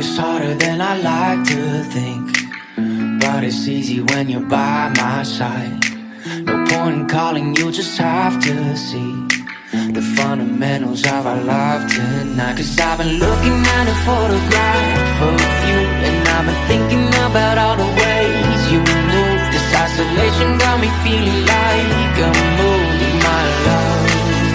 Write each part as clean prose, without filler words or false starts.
is harder than I like to think, but it's easy when you're by my side. No point in calling, you just have to see the fundamentals of our love tonight. Cause I've been looking at a photograph of you, and I've been thinking about all the ways you move. This isolation got me feeling like a movie, my love.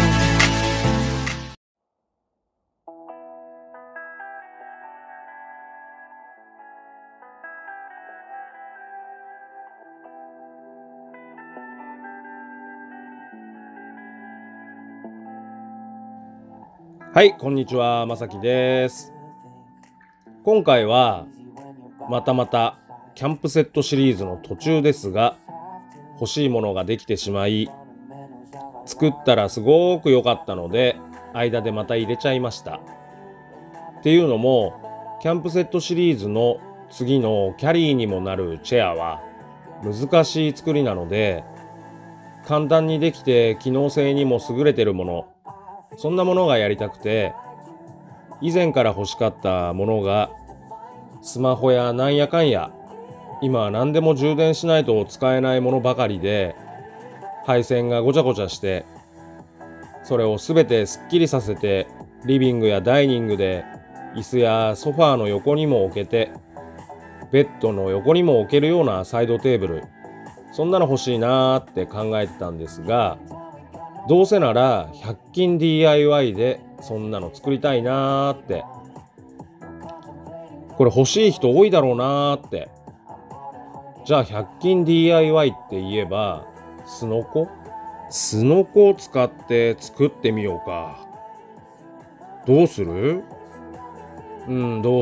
はい、こんにちは、まさきです。今回はまたキャンプセットシリーズの途中ですが、欲しいものができてしまい、作ったらすごく良かったので間でまた入れちゃいました。っていうのも、キャンプセットシリーズの次のキャリーにもなるチェアは難しい作りなので、簡単にできて機能性にも優れてるもの、そんなものがやりたくて、以前から欲しかったものがスマホやなんやかんや、今は何でも充電しないと使えないものばかりで、配線がごちゃごちゃして、それをすべてスッキリさせて、リビングやダイニングで椅子やソファーの横にも置けて、ベッドの横にも置けるようなサイドテーブル、そんなの欲しいなーって考えてたんですが、どうせなら100均 DIY でそんなの作りたいなーって、これ欲しい人多いだろうなーって。じゃあ100均 DIY って言えばすのこを使って作ってみようか。どうする？ど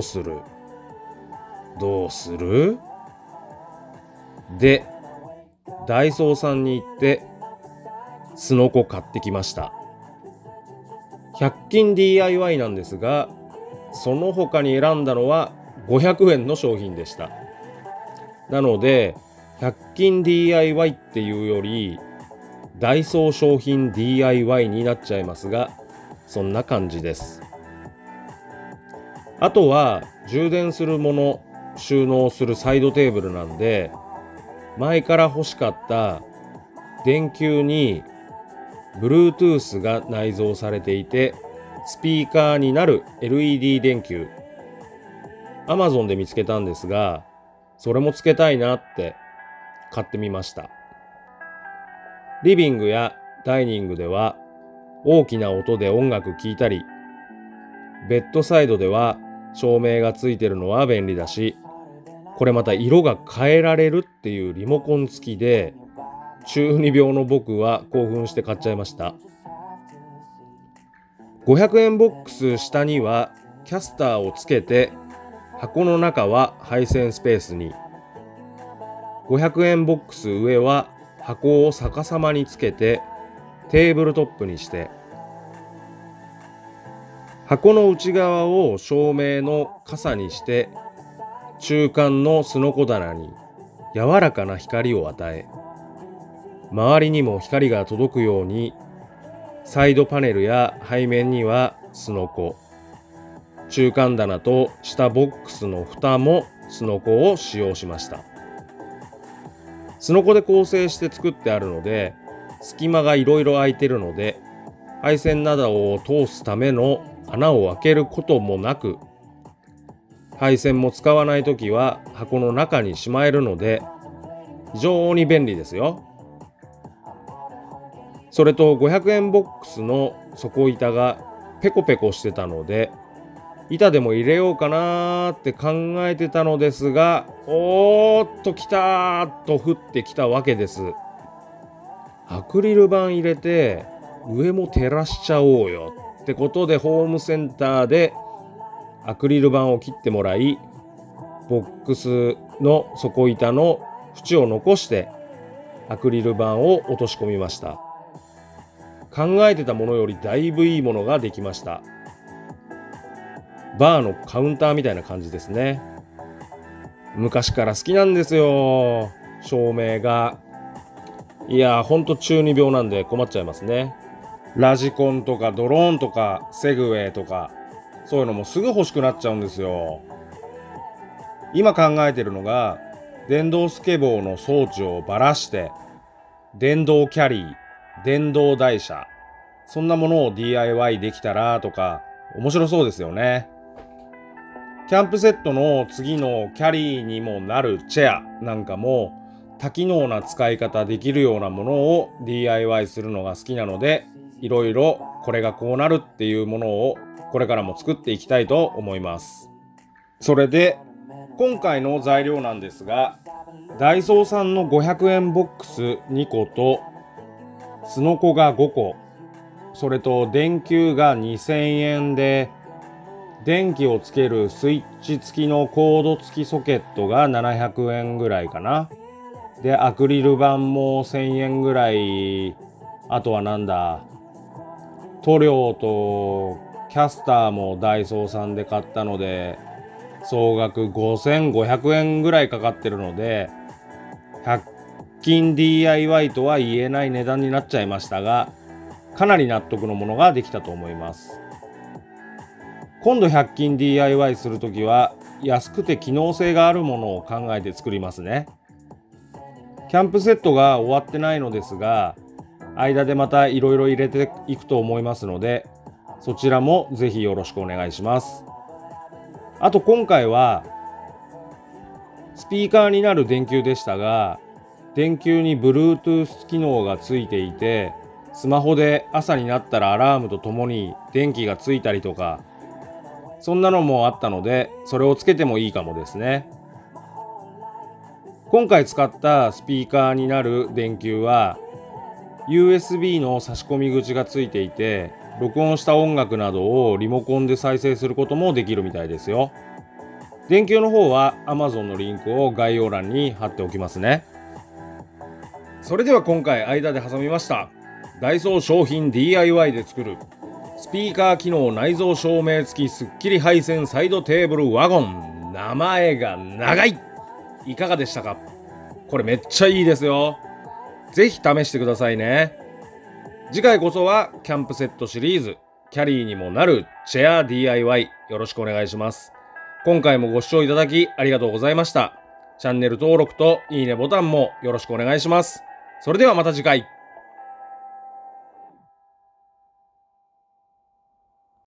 うする？で、ダイソーさんに行ってすのこ買ってきました。100均 DIY なんですが、その他に選んだのは500円の商品でした。なので100均 DIY っていうよりダイソー商品 DIY になっちゃいますが、そんな感じです。あとは充電するもの、収納するサイドテーブルなんで、前から欲しかった電球にBluetooth が内蔵されていて、スピーカーになる LED 電球、Amazon で見つけたんですが、それもつけたいなって買ってみました。リビングやダイニングでは大きな音で音楽聴いたり、ベッドサイドでは照明がついてるのは便利だし、これまた色が変えられるっていうリモコン付きで、中二病の僕は興奮して買っちゃいました。500円ボックス下にはキャスターをつけて、箱の中は配線スペースに、500円ボックス上は箱を逆さまにつけてテーブルトップにして、箱の内側を照明の傘にして、中間のすのこ棚に柔らかな光を与え、周りにも光が届くように、サイドパネルや背面にはすのこ、中間棚と下ボックスの蓋もすのこを使用しました。すのこで構成して作ってあるので、隙間がいろいろ空いてるので、配線などを通すための穴を開けることもなく、配線も使わないときは箱の中にしまえるので、非常に便利ですよ。それと500円ボックスの底板がペコペコしてたので、板でも入れようかなって考えてたのですが、おーっときたーっと降ってきたわけです。アクリル板入れて上も照らしちゃおうよってことで、ホームセンターでアクリル板を切ってもらい、ボックスの底板の縁を残してアクリル板を落とし込みました。考えてたものよりだいぶいいものができました。バーのカウンターみたいな感じですね。昔から好きなんですよ、照明が。いやー、ほんと中二病なんで困っちゃいますね。ラジコンとかドローンとかセグウェイとか、そういうのもすぐ欲しくなっちゃうんですよ。 今考えてるのが、電動スケボーの装置をばらして、電動キャリー、電動台車、そんなものを DIY できたらとか、面白そうですよね。キャンプセットの次のキャリーにもなるチェアなんかも多機能な使い方できるようなものを DIY するのが好きなので、いろいろこれがこうなるっていうものをこれからも作っていきたいと思います。それで今回の材料なんですが、ダイソーさんの500円ボックス2個とすのこが5個、それと電球が2000円で、電気をつけるスイッチ付きのコード付きソケットが700円ぐらいかな。で、アクリル板も1000円ぐらい。あとはなんだ、塗料とキャスターもダイソーさんで買ったので、総額5500円ぐらいかかってるので、100均 DIY とは言えない値段になっちゃいましたが、かなり納得のものができたと思います。今度100均 DIY するときは安くて機能性があるものを考えて作りますね。キャンプセットが終わってないのですが、間でまたいろいろ入れていくと思いますので、そちらもぜひよろしくお願いします。あと今回はスピーカーになる電球でしたが、電球に Bluetooth 機能がついていて、スマホで朝になったらアラームとともに電気がついたりとか、そんなのもあったので、それをつけてもいいかもですね。今回使ったスピーカーになる電球は USB の差し込み口がついていて、録音した音楽などをリモコンで再生することもできるみたいですよ。電球の方は Amazon のリンクを概要欄に貼っておきますね。それでは今回間で挟みました。ダイソー商品 DIY で作るスピーカー機能内蔵照明付きスッキリ配線サイドテーブルワゴン、名前が長い。いかがでしたか？これめっちゃいいですよ。ぜひ試してくださいね。次回こそはキャンプセットシリーズ、キャリーにもなるチェア DIY よろしくお願いします。今回もご視聴いただきありがとうございました。チャンネル登録といいねボタンもよろしくお願いします。それではまた次回。